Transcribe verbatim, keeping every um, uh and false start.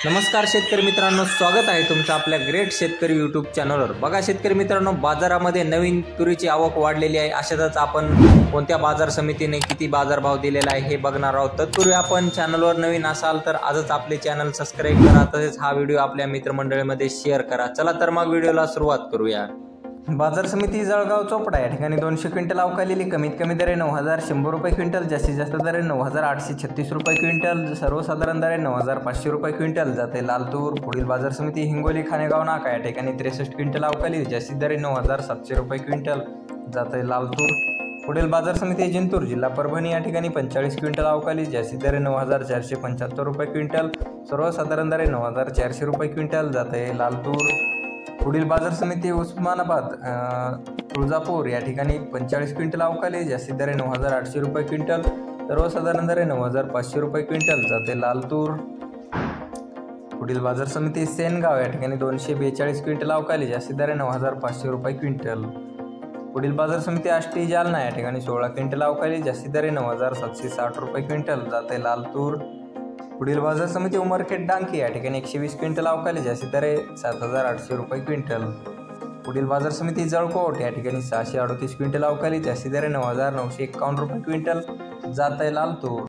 नमस्कार शेतकरी मित्रांनो, स्वागत आहे तुमचं आपल्या ग्रेट शेतकरी यूट्यूब चॅनलवर। बघा शेतकरी मित्रांनो, बाजारामध्ये नवीन तुरीची आवक वाढलेली आहे। अशातच आपण कोणत्या बाजार समितीने किती बाजारभाव दिलेला आहे हे बघणार आहोत। तत्पूर्वी आपण चॅनलवर नवीन असाल तर आजच आपले चॅनल सबस्क्राइब करा, तसेच हा व्हिडिओ आपल्या मित्रमंडळीमध्ये शेअर करा। चला तर मग व्हिडिओला सुरुवात करूया। बाजार समिती जळगाव चोपडा या ठिकाणी दोनशे क्विंटल अवकालेली कमीत कमी दरे नऊ हजार शंभर रुपये क्विंटल, जास्तीत जास्त दरे नऊ हजार आठशे छत्तीस रुपये क्विंटल, सर्वसाधारण दरे नऊ हजार पाचशे रुपये क्विंटल जाते लाल तूर। पुढील बाजार समिती हिंगोली खानेगाव नाका या ठिकाणी त्रेसष्ट क्विंटल अवकालेली, जास्तीत दरे नऊ हजार सातशे रुपये क्विंटल जाते लाल तूर। पुढील बाजार समिती जिंतूर जिल्हा परभणी या ठिकाणी पंचेचाळीस क्विंटल अवकाली, जास्तीत दरे नऊ हजार चारशे पंच्याहत्तर रुपये क्विंटल, सर्वसाधारण दरे नऊ हजार चारशे रुपये क्विंटल जाते लाल तूर। पुढील बाजार समिती उस्मानाबाद तुळजापूर या ठिकाणी पंचेचाळीस क्विंटल अवकाली, जास्तीत दरे नऊ हजार आठशे रुपये क्विंटल, सर्वसाधारण दरे नऊ हजार पाचशे रुपये क्विंटल जाते लाल तूर। पुढील बाजार समिती सेनगाव या ठिकाणी दोनशे बेचाळीस क्विंटल अवकाली, जास्तीत दरे नऊ हजार पाचशे रुपये क्विंटल। पुढील बाजार समिती आष्टी जालना या ठिकाणी सोळा क्विंटल अवकाली, जास्तीत दरे नऊ हजार सातशे साठ रुपये क्विंटल जाते लाल तूर। पुढील बाजार समिती उमरखेड डांकी या ठिकाणी एकशे वीस क्विंटल अवकाली, जास्तीत दरे सात हजार आठशे रुपये क्विंटल। पुढील बाजार समिती जळकोट या ठिकाणी सहाशे अडतीस क्विंटल अवकाली, जास्तीत दरे नऊ हजार नऊशे एक्कावन्न रुपये क्विंटल जात आहे लाल तूर।